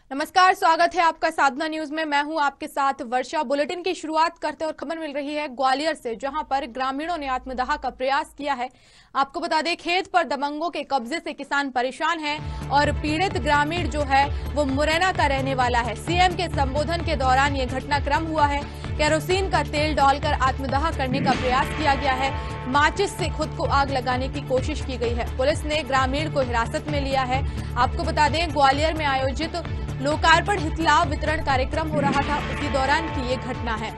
नमस्कार, स्वागत है आपका साधना न्यूज में। मैं हूं आपके साथ वर्षा। बुलेटिन की शुरुआत करते और खबर मिल रही है ग्वालियर से, जहां पर ग्रामीणों ने आत्मदाह का प्रयास किया है। आपको बता दें, खेत पर दबंगों के कब्जे से किसान परेशान है और पीड़ित ग्रामीण जो है वो मुरैना का रहने वाला है। सीएम के संबोधन के दौरान ये घटनाक्रम हुआ है। केरोसिन का तेल डालकर आत्मदाह करने का प्रयास किया गया है। माचिस से खुद को आग लगाने की कोशिश की गई है। पुलिस ने ग्रामीण को हिरासत में लिया है। आपको बता दें, ग्वालियर में आयोजित लोकार्पण हितलाभ वितरण कार्यक्रम हो रहा था, उसी दौरान की ये घटना है।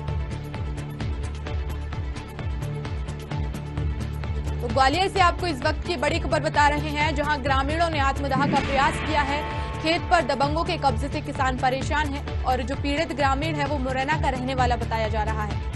तो ग्वालियर से आपको इस वक्त की बड़ी खबर बता रहे हैं, जहां ग्रामीणों ने आत्मदाह का प्रयास किया है। खेत पर दबंगों के कब्जे से किसान परेशान है और जो पीड़ित ग्रामीण है वो मुरैना का रहने वाला बताया जा रहा है।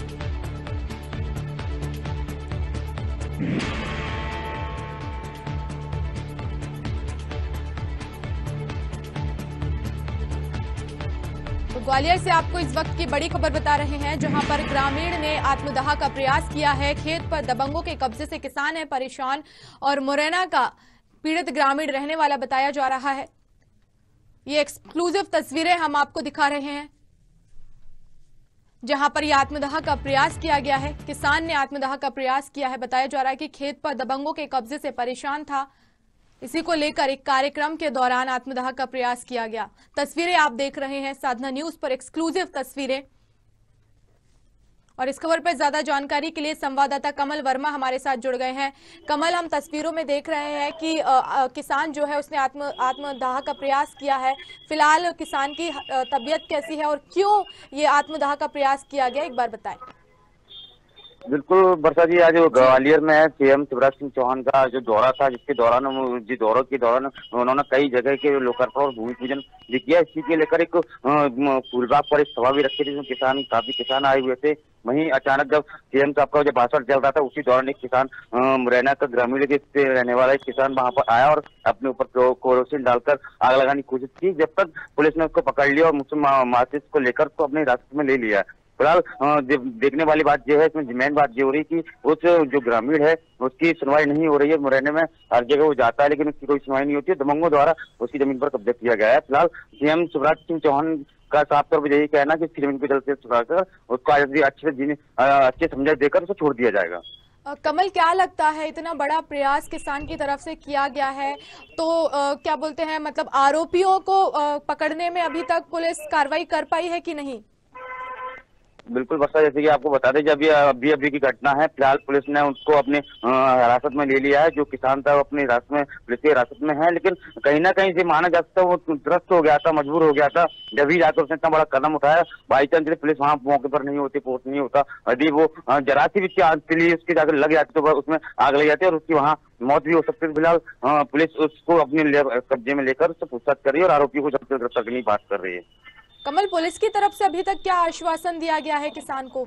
तो ग्वालियर से आपको इस वक्त की बड़ी खबर बता रहे हैं, जहां पर ग्रामीण ने आत्मदाह का प्रयास किया है। खेत पर दबंगों के कब्जे से किसान है परेशान और मुरैना का पीड़ित ग्रामीण रहने वाला बताया जा रहा है। ये एक्सक्लूसिव तस्वीरें हम आपको दिखा रहे हैं, जहां पर यह आत्मदाह का प्रयास किया गया है। किसान ने आत्मदाह का प्रयास किया है। बताया जा रहा है कि खेत पर दबंगों के कब्जे से परेशान था, इसी को लेकर एक कार्यक्रम के दौरान आत्मदाह का प्रयास किया गया। तस्वीरें आप देख रहे हैं साधना न्यूज पर, एक्सक्लूसिव तस्वीरें। और इस खबर पर ज्यादा जानकारी के लिए संवाददाता कमल वर्मा हमारे साथ जुड़ गए हैं। कमल, हम तस्वीरों में देख रहे हैं कि किसान जो है उसने आत्मदाह का प्रयास किया है। फिलहाल किसान की तबीयत कैसी है और क्यों ये आत्मदाह का प्रयास किया गया, एक बार बताएं। बिल्कुल वर्षा जी, आज ग्वालियर में सीएम शिवराज सिंह चौहान का जो दौरा था, जिसके दौरान दौरों के दौरान उन्होंने कई जगह के लोकार्पण और भूमि पूजन भी किया। इसी के लेकर एक फूलबाग पर एक सभा भी रखी थी, जिसमें काफी किसान आए हुए थे। वहीं अचानक जब सीएम साहब का जब भाषण चल रहा था, उसी दौरान एक किसान मुरैना का ग्रामीण के रहने वाला एक किसान वहां पर आया और अपने ऊपर केरोसिन डालकर आग लगाने की कोशिश की। जब तक पुलिस ने उसको पकड़ लिया और मुझसे माचिस को लेकर उसको अपने हिरासत में ले लिया। फिलहाल देखने वाली बात यह है, इसमें मेन बात ये हो रही कि उस जो ग्रामीण है उसकी सुनवाई नहीं हो रही है। मुरैना में हर जगह वो जाता है, लेकिन उसकी कोई सुनवाई नहीं होती है। दबंगों द्वारा उसकी जमीन पर कब्जा किया गया है। फिलहाल सीएम शिवराज सिंह चौहान का साफ तौर पर यही कहना कि उसकी जमीन को जल्द से छुड़ाकर उसको अच्छे समझा देकर उसे छोड़ दिया जाएगा। कमल, क्या लगता है, इतना बड़ा प्रयास किसान की तरफ से किया गया है, तो क्या बोलते हैं, मतलब आरोपियों को पकड़ने में अभी तक पुलिस कार्रवाई कर पाई है कि नहीं? बिल्कुल वर्षा, जैसे कि आपको बता दें, जब ये अभी की घटना है, फिलहाल पुलिस ने उसको अपने हिरासत में ले लिया है। जो किसान था वो अपनी हिरासत में, पुलिस की हिरासत में है, लेकिन कहीं ना कहीं से माना जा सकता है वो त्रस्त हो गया था, मजबूर हो गया था। जब ही जाकर उसने इतना बड़ा कदम उठाया, बाई चांस पुलिस वहां मौके पर नहीं होती, पोस्ट नहीं होता, यदि वो जरा सी भी लिए उसकी जाकर लग जाती तो उसमें आग लग जाती और उसकी वहां मौत भी हो सकती है। फिलहाल पुलिस उसको अपने कब्जे में लेकर उससे पूछताछ कर रही है और आरोपी को जल्द से जल्द गिरफ्तार करने की बात कर रही है। कमल, पुलिस की तरफ से अभी तक क्या आश्वासन दिया गया है किसान को?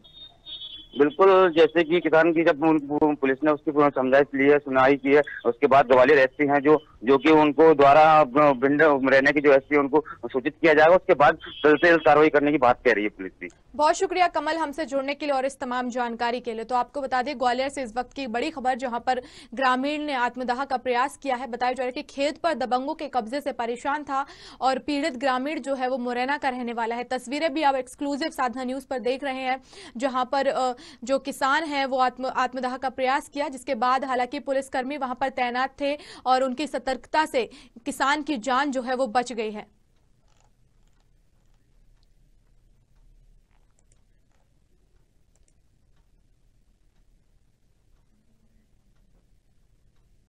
बिल्कुल, जैसे कि किसान की जब पुलिस ने उसकी समझाइश ली है, सुनाई की है, उसके बाद ग्वालियर एसपी हैं जो कि उनको द्वारा मुरैना की जो एसपी है उनको सूचित किया जाएगा। उसके बाद जल्द से जल्द कार्रवाई करने की बात कह रही है पुलिस भी। बहुत शुक्रिया कमल, हमसे जुड़ने के लिए और इस तमाम जानकारी के लिए। तो आपको बता दें, ग्वालियर से इस वक्त की बड़ी खबर, जहां पर ग्रामीण ने आत्मदाह का प्रयास किया है। बताया जा रहा है कि खेत पर दबंगों के कब्जे से परेशान था और पीड़ित ग्रामीण जो है वो मुरैना का रहने वाला है। तस्वीरें भी आप एक्सक्लूसिव साधना न्यूज पर देख रहे हैं, जहां पर जो किसान है वो आत्मदाह का प्रयास किया, जिसके बाद हालांकि पुलिसकर्मी वहां पर तैनात थे और उनकी सतर्कता से किसान की जान जो है वो बच गई है।